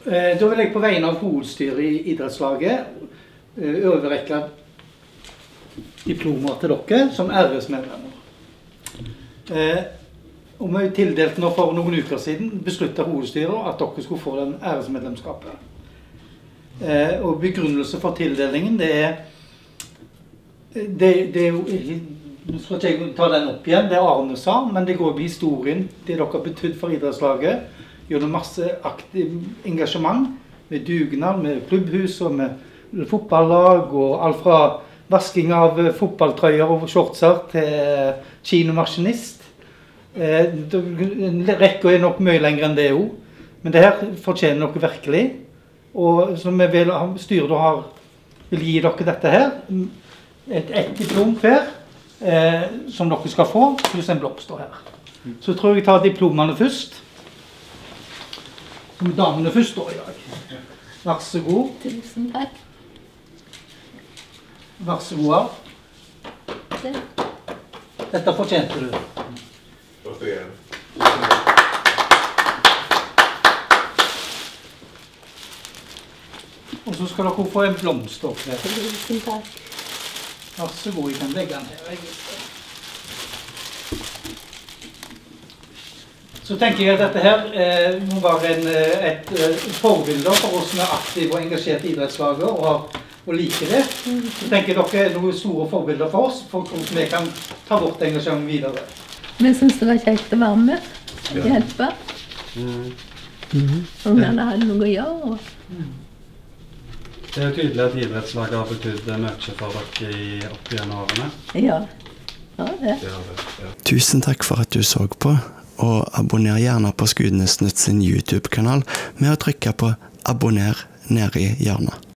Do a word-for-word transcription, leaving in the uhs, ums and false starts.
Da vil jeg på vegne av hovedstyret i idrettslaget overrekke diplomer til dere som æresmedlemmer. Og vi tildelte nå for noen uker siden besluttet hovedstyret at dere skulle få den æresmedlemskapet. Og begrunnelse for tildelingen, det er det, det er jo, nå skal ikke jeg ta den opp igjen, det Arne sa, men det går på historien, det dere har betydd for idrettslaget, gjør masse aktiv engasjement med dugnad, med klubbhus og med fotballag og alt fra vasking av fotballtrøyer og shortser til kinomaskinist. Eh, Rekka er nok mye lenger enn det jo, men det her fortjener dere virkelig. Og så vi vil, styret har, vil gi dere dette her, et, et diplom hver, eh, som dere skal få, pluss en blomster her. Så tror jeg jeg tar diplomene først. Som damene først da i dag. Vær så god. Tusen takk. Vær så god. Dette fortjente du. Takk igjen. Og så skal dere få en blomster opp her. Tusen takk. Vær så god, jeg kan legge den her. Så tenker jeg at dette her eh, må være en, et, et forbilde for oss som er aktive og engasjerte i idrettslaget og, og liker det. Så tenker jeg dere er noen store forbilder for oss, for hvordan vi kan ta vårt engasjement videre. Vi synes det var kjekt å være med, hjelpe. Mm. Ungene hadde noe å gjøre. Det er jo tydelig at idrettslaget har betydd mye for dere i opp gjennom årene. Ja, ja det. Tusen takk for at du så på, og abonner gjerne på Skudenesnytt sin YouTube-kanal med å trykke på abonner nede i hjørnet.